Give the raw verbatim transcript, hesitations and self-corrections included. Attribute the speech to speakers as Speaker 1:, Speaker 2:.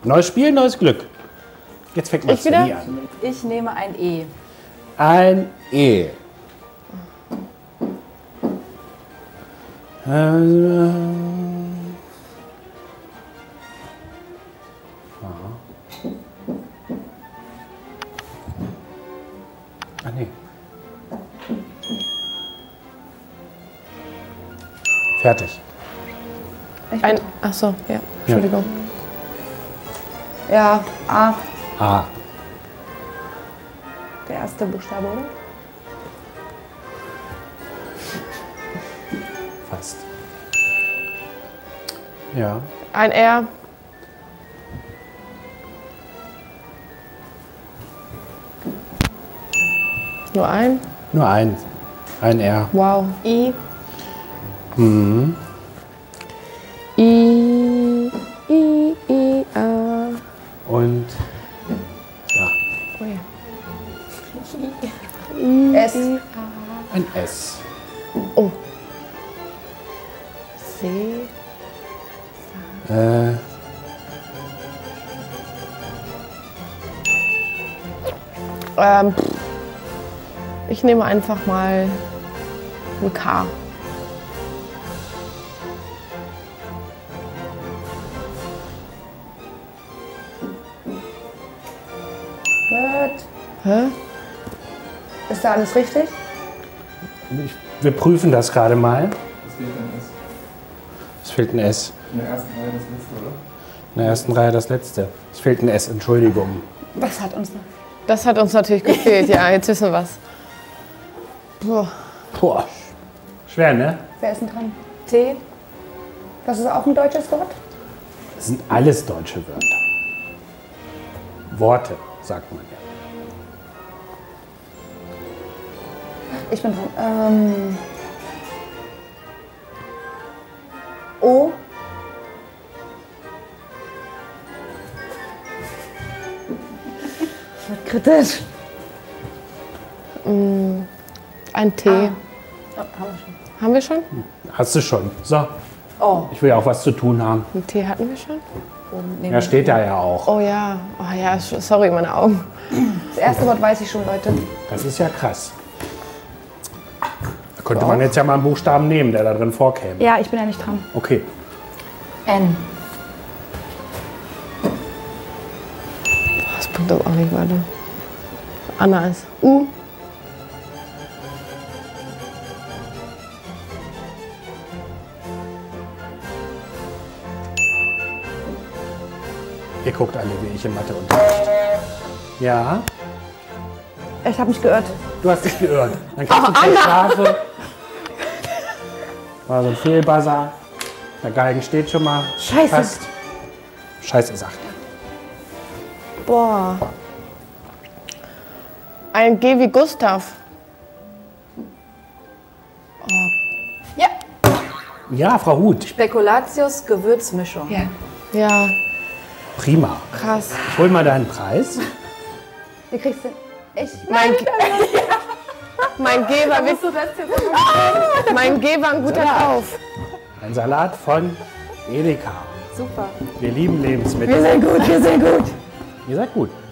Speaker 1: Neues Spiel, neues Glück. Jetzt fängt man
Speaker 2: Ich wieder?
Speaker 1: an.
Speaker 3: Ich nehme ein E.
Speaker 1: Ein E. Also, ah, nee. Fertig.
Speaker 2: Ein, ach so, ja. Entschuldigung.
Speaker 3: Ja, A.
Speaker 1: A.
Speaker 3: Der erste Buchstabe, oder?
Speaker 1: Fast. Ja.
Speaker 2: Ein R. Nur ein?
Speaker 1: Nur ein. Ein R.
Speaker 2: Wow.
Speaker 3: I.
Speaker 1: Mhm.
Speaker 2: I, I, I, A.
Speaker 1: Und ja.
Speaker 2: Oh ja.
Speaker 3: S.
Speaker 1: Ein S.
Speaker 2: Oh. C.
Speaker 1: Äh,
Speaker 2: Ähm, ich nehme einfach mal ein K.
Speaker 3: What?
Speaker 2: Hä?
Speaker 3: Ist da alles richtig?
Speaker 1: ich, wir prüfen das gerade mal.
Speaker 4: Es fehlt ein S.
Speaker 1: Es fehlt ein S.
Speaker 4: In der ersten Reihe das letzte, oder?
Speaker 1: In der ersten Reihe das letzte. Es fehlt ein S, Entschuldigung.
Speaker 3: Was hat uns noch?
Speaker 2: Das hat uns natürlich gefehlt. Ja, jetzt wissen wir was. Boah.
Speaker 1: Boah. Schwer, ne?
Speaker 3: Wer ist denn dran? T. Das ist auch ein deutsches Wort?
Speaker 1: Das sind alles deutsche Wörter. Worte, sagt man ja.
Speaker 3: Ich bin dran. Ähm. O. Das wird kritisch.
Speaker 2: Ein T.
Speaker 3: Ah. Oh, haben wir schon.
Speaker 2: Haben wir schon?
Speaker 1: Hast du schon. So,
Speaker 3: Oh.
Speaker 1: ich will ja auch was zu tun haben.
Speaker 2: Ein T hatten wir schon?
Speaker 1: Ja, steht da ja auch.
Speaker 2: Oh ja. Oh ja, sorry, meine Augen.
Speaker 3: Das erste Wort weiß ich schon, Leute.
Speaker 1: Das ist ja krass. Da könnte man jetzt ja mal einen Buchstaben nehmen, der da drin vorkäme.
Speaker 3: Ja, ich bin ja nicht dran.
Speaker 1: Okay.
Speaker 3: N.
Speaker 2: Das bringt das auch nicht weiter. Anna ist U.
Speaker 1: Ihr guckt alle wie ich im Matheunterricht. Ja,
Speaker 3: Ich habe mich geirrt.
Speaker 1: du hast dich geirrt. Dann kriegst du keine Strafe. War so ein Fehlbuzzer. Der Galgen steht schon mal.
Speaker 3: Scheiße.
Speaker 1: Fast. Scheiße, sagt er.
Speaker 2: Boah. Ein G wie Gustav.
Speaker 3: Ja.
Speaker 1: Ja, Frau Huth.
Speaker 3: Spekulatius Gewürzmischung. Ja.
Speaker 2: Ja,
Speaker 1: Prima.
Speaker 2: krass.
Speaker 1: Ich hol mal deinen Preis.
Speaker 3: Wie kriegst du? Ich.
Speaker 2: Mein, mein G war wirklich,
Speaker 3: du das jetzt?
Speaker 2: mein G war ein guter Kauf.
Speaker 1: Ein Salat von Edeka.
Speaker 3: Super.
Speaker 1: Wir lieben Lebensmittel.
Speaker 3: Wir sind gut, wir sind gut.
Speaker 1: Ihr seid gut.